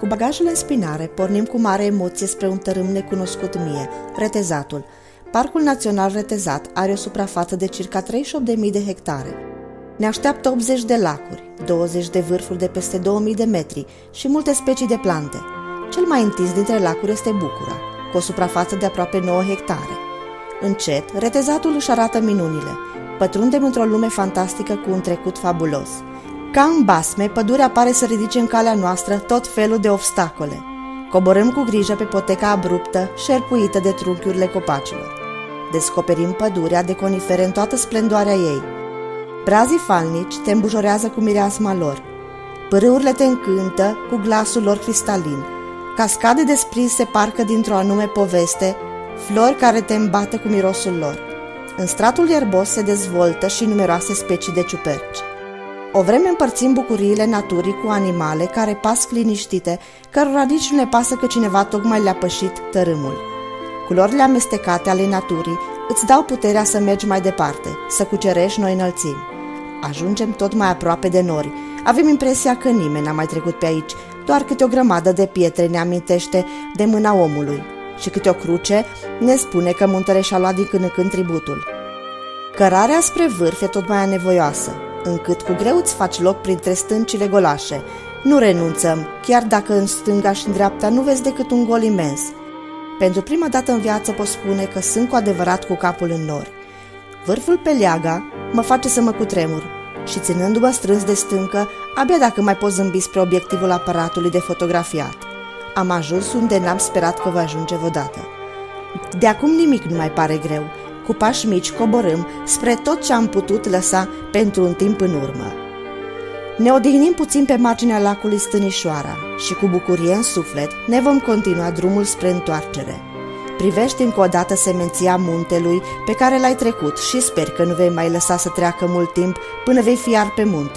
Cu bagajele în spinare, pornim cu mare emoție spre un tărâm necunoscut mie, Retezatul. Parcul Național Retezat are o suprafață de circa 38.000 de hectare. Ne așteaptă 80 de lacuri, 20 de vârfuri de peste 2000 de metri și multe specii de plante. Cel mai întins dintre lacuri este Bucura, cu o suprafață de aproape 9 hectare. Încet, Retezatul își arată minunile. Pătrundem într-o lume fantastică cu un trecut fabulos. Ca în basme, pădurea pare să ridice în calea noastră tot felul de obstacole. Coborâm cu grijă pe poteca abruptă, șerpuită de trunchiurile copacilor. Descoperim pădurea de conifere în toată splendoarea ei. Brazii falnici te îmbujorează cu mireasma lor. Pârâurile te încântă cu glasul lor cristalin. Cascade desprinse parcă dintr-o anume poveste, flori care te îmbată cu mirosul lor. În stratul ierbos se dezvoltă și numeroase specii de ciuperci. O vreme împărțim bucuriile naturii cu animale care pasc liniștite, cărora nici nu ne pasă că cineva tocmai le-a pășit tărâmul. Culorile amestecate ale naturii îți dau puterea să mergi mai departe, să cucerești noi înălțimi. Ajungem tot mai aproape de nori. Avem impresia că nimeni n-a mai trecut pe aici, doar câte o grămadă de pietre ne amintește de mâna omului și câte o cruce ne spune că muntele și-a luat din când în când tributul. Cărarea spre vârf e tot mai anevoioasă, încât cu greu îți faci loc printre stâncile golașe. Nu renunțăm, chiar dacă în stânga și în dreapta nu vezi decât un gol imens. Pentru prima dată în viață pot spune că sunt cu adevărat cu capul în nori. Vârful pe leaga mă face să mă cutremur și, ținându-mă strâns de stâncă, abia dacă mai pot zâmbi spre obiectivul aparatului de fotografiat. Am ajuns unde n-am sperat că voi ajunge vreodată. De acum nimic nu mai pare greu. Cu pași mici coborâm spre tot ce am putut lăsa pentru un timp în urmă. Ne odihnim puțin pe marginea lacului Stânișoara și cu bucurie în suflet ne vom continua drumul spre întoarcere. Privește încă o dată semenția muntelui pe care l-ai trecut și sper că nu vei mai lăsa să treacă mult timp până vei fi iar pe munte.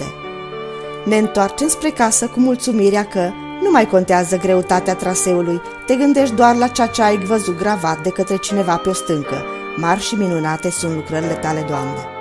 Ne întoarcem spre casă cu mulțumirea că nu mai contează greutatea traseului, te gândești doar la ceea ce ai văzut gravat de către cineva pe o stâncă. Mari și minunate sunt lucrările tale, Doamne!